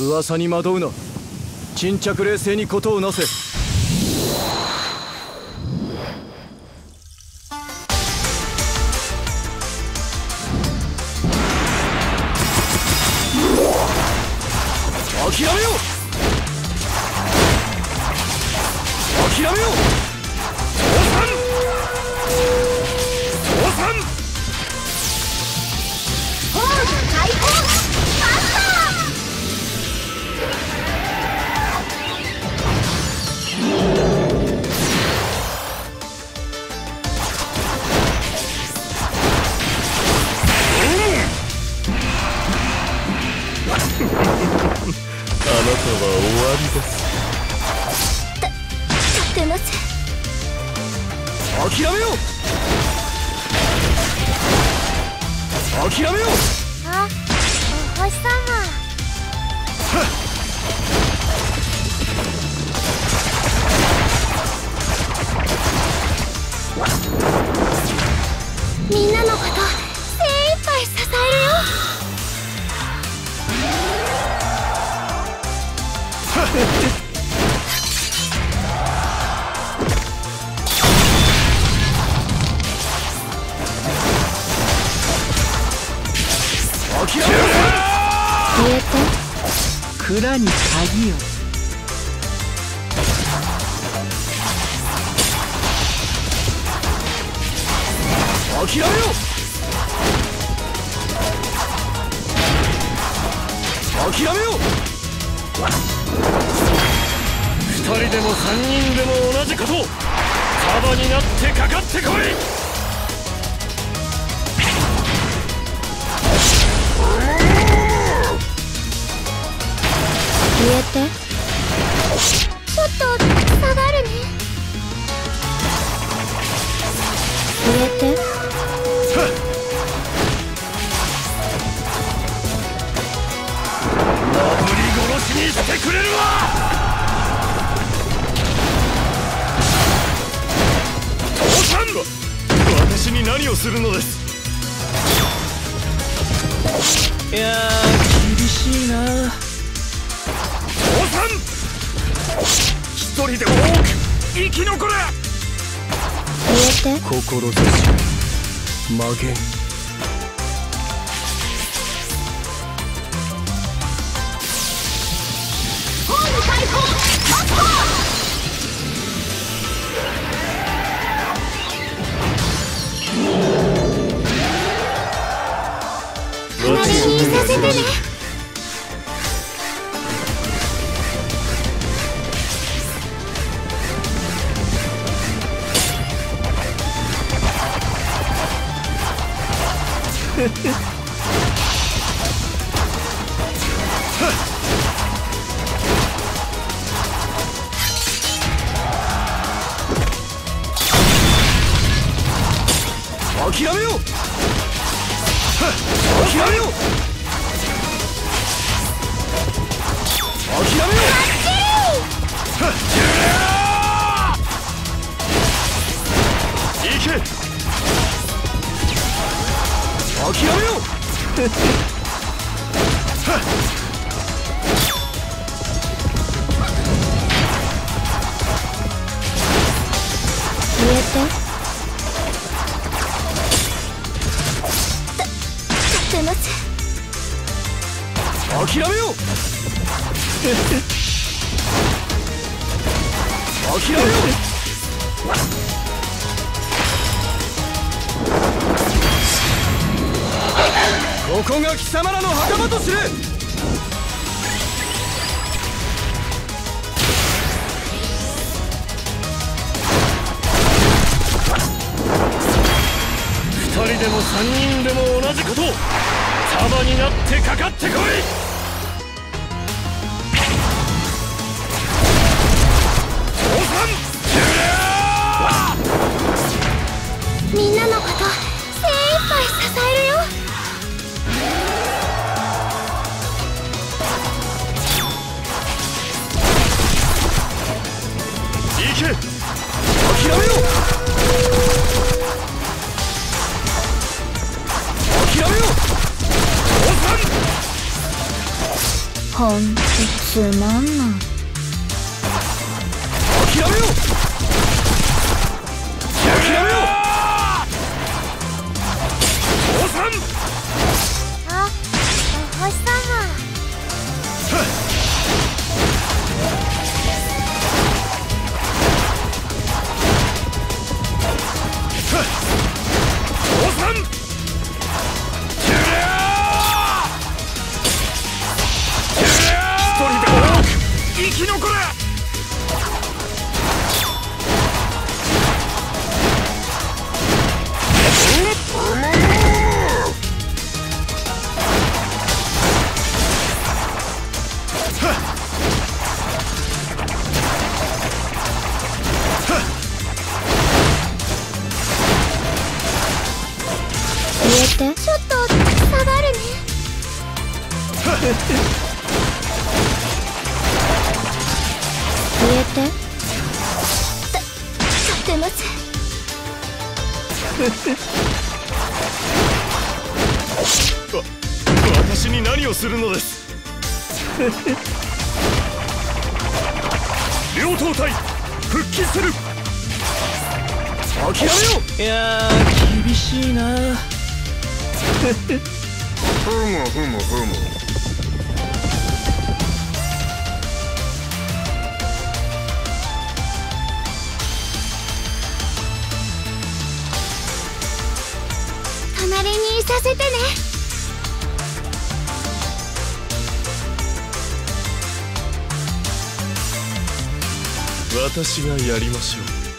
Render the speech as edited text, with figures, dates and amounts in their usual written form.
噂に惑うな。沈着冷静に事をなせ。諦めよう、諦めよう。倒産ホール解放マスタあなたは終わりです。 立てません。 諦めよう、諦めよう。 あ、お星様。みんなのこと精一杯支えるよ。消えて蔵に鍵を。 諦めよう、諦めよう。2人でも3人でも同じこと。束になってかかってこい。 消えてちょっと下がるね。消えてなぶり殺しにしてくれるわ。父さん、私に何をするのです。いやー、厳しいな。父さん、一人でも多く生き残れ。 消えて志曲げん。 ホーム解放マスター。隣にいさせてね。 諦めよう、諦めよう、諦めよう。行け、諦めよう。 消えて立てません。 諦めよう、諦めよう。ここが貴様らの墓場と知れ。2人でも3人でも同じこと。束になってかかってこい。父さん、 みんなのこと精一杯支えるよ。 行け、諦めよう、諦めよう。父さん、 つまんな。 諦めよう。諦めよう。降参。 あ、お星様。 降参。一人でも多く生き残れ。 消えて。ちょっと下がるね。消えて。立てません。 私に何をするのです。両党隊復帰する。諦めよう。いやー、厳しいな。ふむふむふむ。 隣にいさせてね。 私がやりましょう。